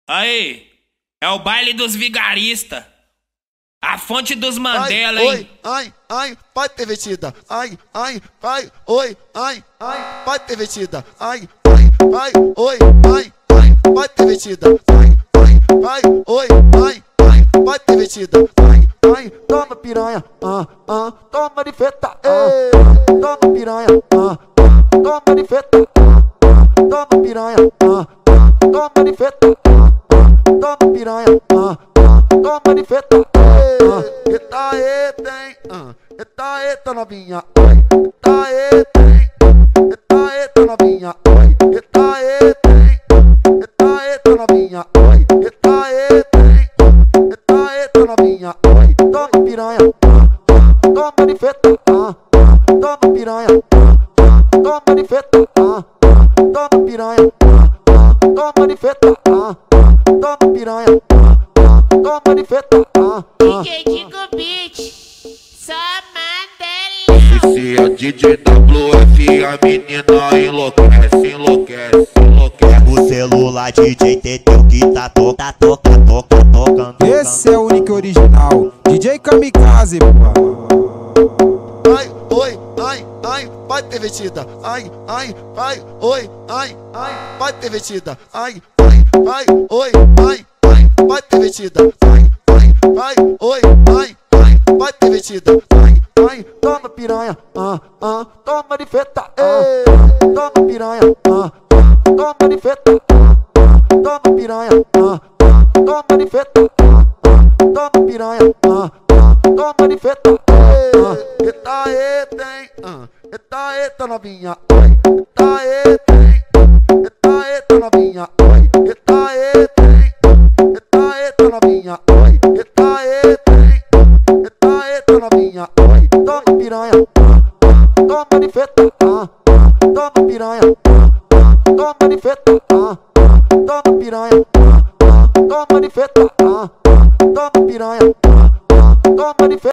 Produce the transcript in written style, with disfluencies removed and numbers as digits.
Aí, é o baile dos vigaristas. A fonte dos Mandela, ai, hein? Ai, ai, vai pervertida. Ai, ai, vai, oi, ai, ai, vai pervertida. Ai, ai, vai, oi, ai, ai, vai pervertida. Ai, ai, vai, oi, ai, ai, vai pervertida. Ai, ai, toma piranha, toma de feta, toma piranha, toma de feta, toma piranha, toma de feta, toma piranha, toma de feta. Eita, eita, hein? Eita, eita, novinha. Eita, eita, hein? Eita, eita, novinha. Eita, eita, hein? Eita, eita, novinha. Eita, eita, hein? Eita, eita, novinha. Toma piranha, toma de feta, toma piranha, toma de feta, toma piranha, toma de feta, toma piranha, toma de feta. DJ Digo Beat, só Mandela. Se é DJ WF, a menina enlouquece, enlouquece, enlouquece. O celular DJ Teteu que tá tocando. Esse é o único original, DJ Kamikaze, pô. Ai, oi, ai, ai, vai pervertida. Ai, ai, vai, oi, ai, ai, vai pervertida. Ai, ai, vai, oi, ai, ai, vai pervertida. Ai, ai, vai, oi, ai, ai, vai pervertida. Ai, ai, toma piranha, toma de feta, toma piranha, toma de feta, toma piranha, toma de feta, toma piranha, toma de feta. Eita, eita, hein? Eita, eita, novinha. Eita, eita, hein? Eita, eita, novinha. Eita, eita, hein? Eita, eita, novinha. Eita, eita, hein? Eita, eita, novinha. Toma piranha, toma de feta, toma piranha, toma de feta, toma piranha, toma de feta, toma piranha, toma de feta.